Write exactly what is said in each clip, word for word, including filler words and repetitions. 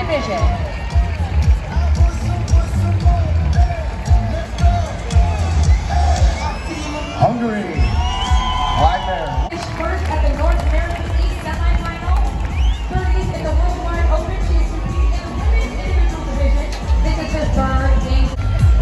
division. Hungary, right there. First at the North American East semifinal, thirties in the Worldwide Open. She is competing in the women's individual division. This is her third game.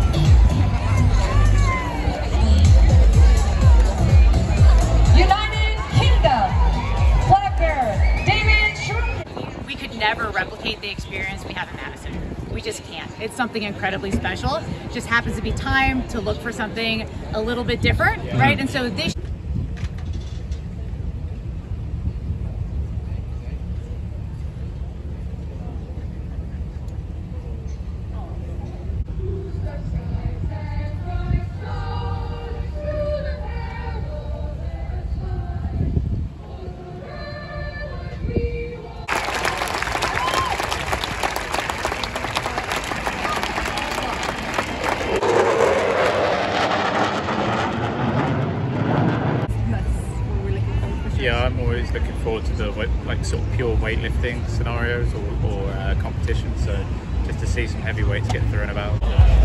United Kingdom, black bear, David Shrew. We could never replicate the experience we have in Madison. We just can't. It's something incredibly special. It just happens to be time to look for something a little bit different, yeah. right? And so this Yeah, I'm always looking forward to the like sort of pure weightlifting scenarios or, or uh, competitions. So just to see some heavyweights get thrown about.